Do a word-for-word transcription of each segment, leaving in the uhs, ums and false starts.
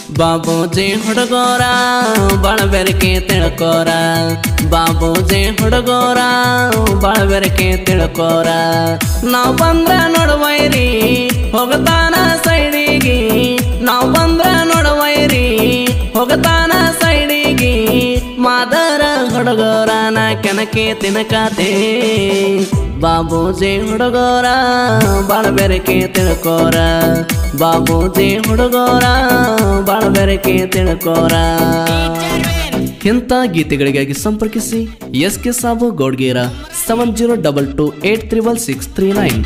ಬಾಬೂಜಿ ಹುಡುಗೋರ ಬಳಬೆರಕೆ ತಿಳ್ಕೋರ ಬಾಬೂಜಿ ಹುಡುಗೋರ ಬಳಬೆರಕೆ ತಿಳ್ಕೋರ ನಾವ್ ಬಂದ್ರ ನೋಡುವೈರಿ ಹೋಗತಾನ ಸೈಡಿಗಿ ನಾವ್ ಬಂದ್ರ ನೋಡುವೈರಿ ಹೋಗತಾನ ಸೈಡಿಗಿ ಮಾದರ ಹುಡುಗೋರನ ಕೆನಕೆ ತಿನಕಾತೆ ಬಾಬೂಜಿ ಹುಡುಗೋರ ಬಳಬೆರಕೆ ತಿಳ್ಕೋರ ಬಾಬೂಜಿ ಹುಡುಗೋರ ಬಳಬೆರಕೆ ತಿಳ್ಕೋರ ಇಂಥ ಗೀತೆಗಳಿಗಾಗಿ ಸಂಪರ್ಕಿಸಿ S K Sabu Goudgera seven zero double two eight triple six three nine.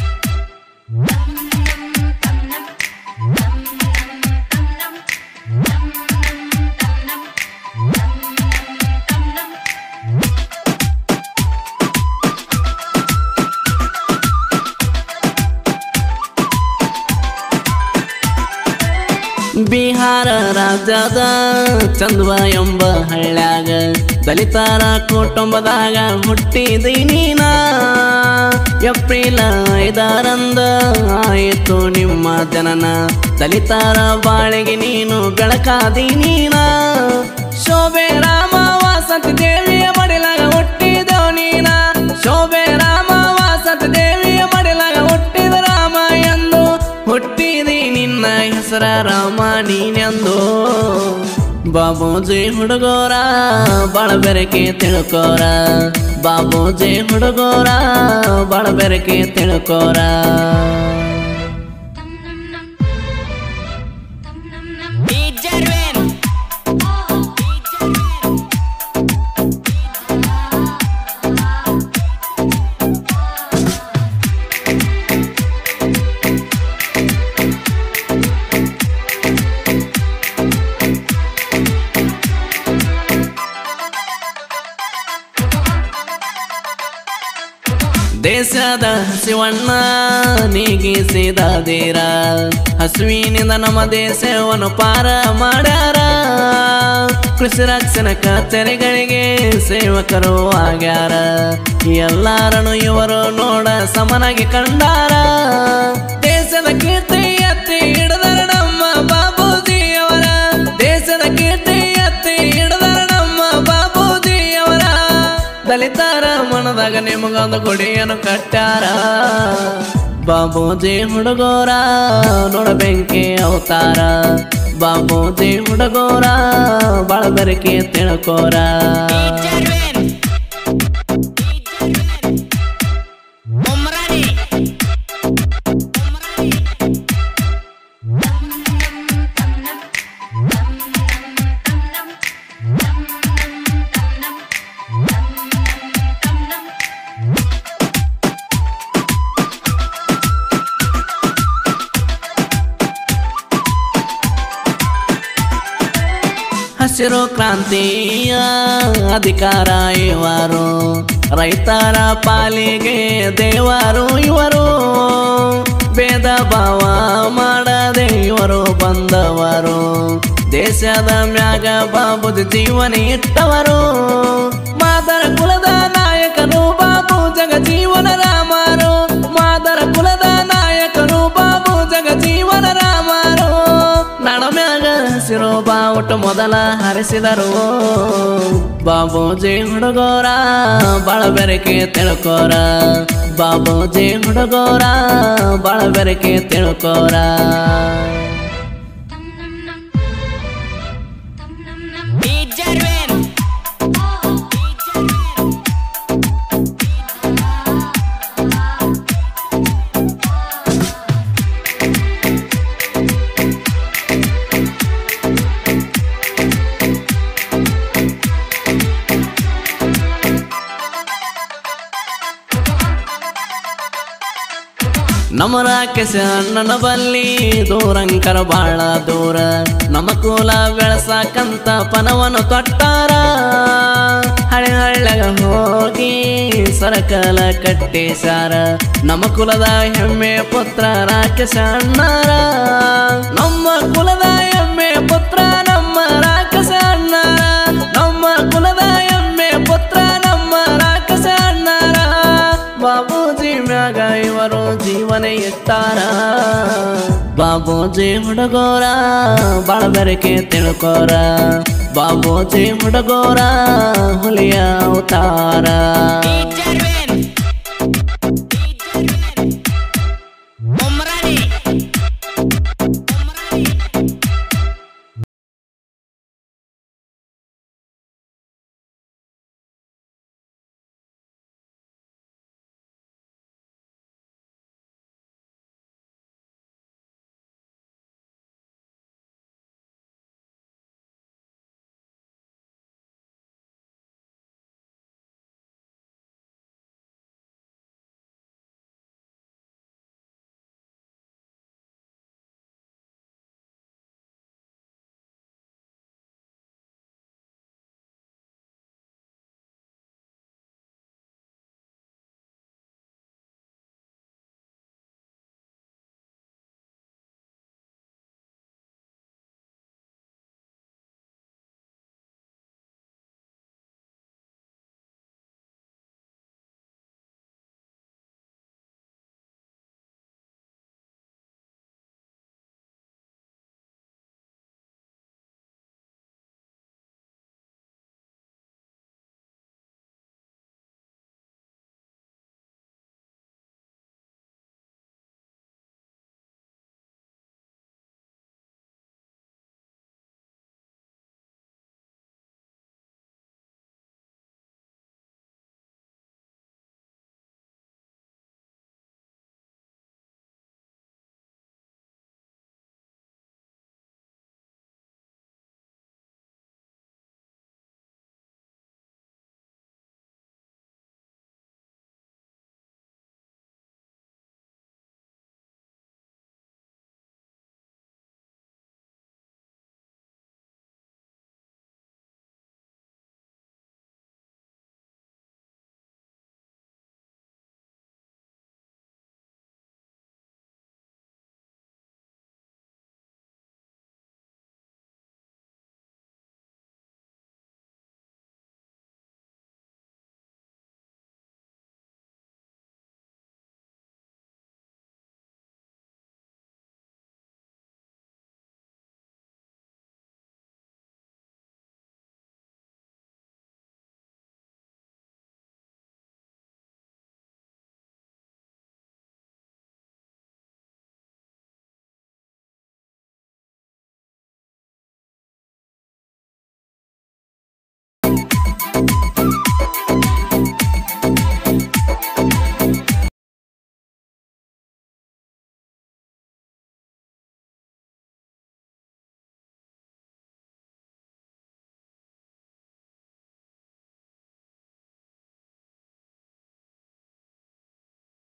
Bihar ರಾಜ್ಯದ ಚಂದ್ವ ಎಂಬ ಹಳ್ಳ್ಯಾಗ ದಲಿತರ ಕುಟುಂಬದಾಗ ಹುಟ್ಟಿದಿ ನೀನ. ಏಪ್ರಿಲ್ ಐದರಂದ ಆಯಿತು ನಿಮ್ಮ ಜನನ ದಲಿತರ ಬಾಳಿಗೆ ನೀನು ಬೆಳಕಾದಿ ನೀನ. ಶೋಭೆ ರಾಮ ವಾಸಂತಿ ದೇವಿಯ ಮಡಿಲಾಗ ಹುಟ್ಟಿದೋ ನೀನ. ಶೋಭೆ ರಾಮ ವಾಸಂತಿ ದೇವಿಯ ಮಡಿಲಾಗ ಹುಟ್ಟಿದ ರಾಮ ಎಂದು ಹುಟ್ಟಿದಿ ನಿನ್ನ ಹೆಸರ ರಾಮ ನೀನೆಂದು. ಬಾಬೂಜಿ ಹುಡುಗೋರ ಬಳಬೆರಕೆ ತಿಳ್ಕೋರ ಬಾಬೂಜಿ ಹುಡುಗೋರ ಬಳಬೆರಕೆ ತಿಳ್ಕೋರ. ದೇಶದ ಹಸಿವಣ್ಣ ನೀಗಿಸಿದ ಧೀರ ಹಸುವಿನಿಂದ ನಮ್ಮ ದೇಶವನ್ನು ಪಾರ ಮಾಡ್ಯಾರ. ಕೃಷಿ ರಕ್ಷಣಾ ಕಚೇರಿಗಳಿಗೆ ಸೇವಕರು ಆಗ್ಯಾರ. ಎಲ್ಲಾರನು ಇವರು ನೋಡ ಸಮನಾಗಿ ಕಂಡಾರ. ದೇಶದ ಕೀರ್ತಿ ಎತ್ತಿ ಹಿಡಿದರ ನಮ್ಮ ಬಾಬೂಜಿಯವರ. ದೇಶದ ಕೀರ್ತಿ ಎತ್ತಿ ಹಿಡಿದರ ನಮ್ಮ ಬಾಬೂಜಿಯವರ. ದಲಿತರ ಮನದಾಗ ನಿಮಗೊಂದು ಗುಡಿಯನ್ನು ಕಟ್ಟಾರ. ಬಾಬೂಜಿ ಹುಡುಗೋರ ನೋಡ ಬೆಂಕಿ ಅವತಾರ. ಬಾಬೂಜಿ ಹುಡುಗೋರ ಬಳಬೆರಕೆ ತಿಳ್ಕೋರ. ಹಸಿರು ಕ್ರಾಂತಿಯ ಅಧಿಕಾರ ಇವರು. ರೈತರ ಪಾಲಿಗೆ ದೇವರು ಇವರು. ಭೇದ ಭಾವ ಮಾಡದೆ ಇವರು ಬಂದವರು. ದೇಶದ ಮ್ಯಾಗ ಬಾಬೂಜಿ ಜೀವನ ಇಟ್ಟವರು. ಮಾದರ ಕುಲದ ನಾಯಕರು ಬಾಬು ಜಗ ಜೀವನ ರಾಮರು. ಮಾದರ ಕುಲದ ನಾಯಕರು ಬಾಬು ಜಗ ಜೀವನ ರಾಮರು. ನಡಮ್ಯಾಗ ಹಸಿರು ಬಾವುಟ ಮೊದಲ ಹರಿಸಿದರು. ಬಾಬೂಜಿ ಹುಡುಗೋರ ಬಳಬೆರಕೆ ತಿಳ್ಕೋರ ಬಾಬೂಜಿ ಹುಡುಗೋರ ಬಳಬೆರಕೆ ತಿಳ್ಕೋರ. ನಮ್ಮ ರಾಕೇಶ ಅಣ್ಣನ ಬಲ್ಲಿ ದೂರಂಕರ ಬಾಳ ದೂರ. ನಮ್ಮ ಕುಲ ಬೆಳಸಾಕಂತ ಪನವನ್ನು ತೊಟ್ಟಾರ. ಹಳೆ ಹಳ್ಳ್ಯಾಗ ಹೋಗಿ ಸರಕಲ ಕಟ್ಟೇಶಾರ. ನಮ್ಮ ಕುಲದ ಹೆಮ್ಮೆ ಪುತ್ರ ರಾಕೇಶ ಅಣ್ಣಾರ. ನಮ್ಮ ಕುಲದ ಹೆಮ್ಮೆ ಪುತ್ರ ನಮ್ಮ ರಾಕೇಶ ಅಣ್ಣಾರ. ನಮ್ಮ ಕುಲದ ಹೆಮ್ಮೆ ಪುತ್ರ ನಮ್ಮ ರಾಕೇಶ ಅಣ್ಣಾರ. ಬಾಬೂಜಿ ಮ್ಯಾಗ ಇವರು ಜೀವನ ಇಟ್ಟಾರ. ಬಾಬೂಜಿ ಹುಡುಗೋರ ಬಾಳ ಬೆರಕೆ ತಿಳ್ಕೋರ ಬಾಬೂಜಿ ಹುಡುಗೋರ ಹುಲಿಯ ಅವತಾರ